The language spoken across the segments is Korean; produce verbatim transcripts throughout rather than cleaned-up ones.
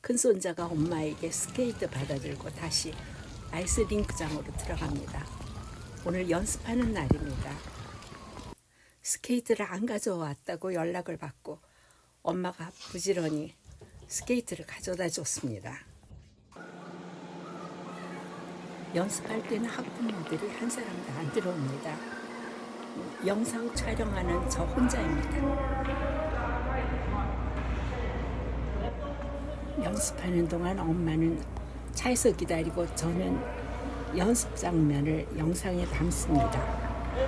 큰손자가 엄마에게 스케이트 받아들고 다시 아이스링크장으로 들어갑니다. 오늘 연습하는 날입니다. 스케이트를 안 가져왔다고 연락을 받고 엄마가 부지런히 스케이트를 가져다 줬습니다. 연습할 때는 학부모들이 한 사람도 안 들어옵니다. 영상 촬영하는 저 혼자입니다. 연습하는 동안 엄마는 차에서 기다리고 저는 연습 장면을 영상에 담습니다.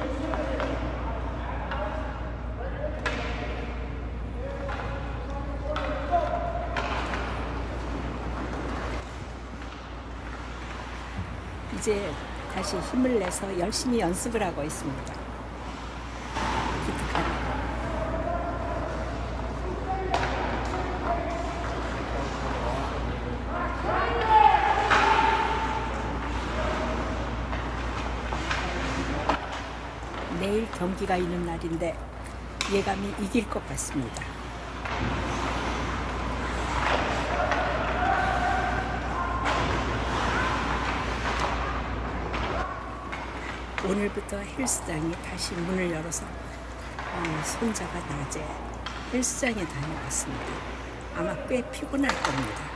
이제 다시 힘을 내서 열심히 연습을 하고 있습니다. 기특하네요. 내일 경기가 있는 날인데 예감이 이길 것 같습니다. 오늘부터 헬스장이 다시 문을 열어서 어, 손자가 낮에 헬스장에 다녀왔습니다. 아마 꽤 피곤할 겁니다.